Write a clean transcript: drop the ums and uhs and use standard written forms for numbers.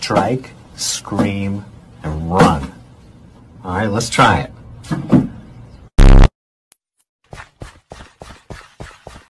strike, scream, and run. All right, let's try it.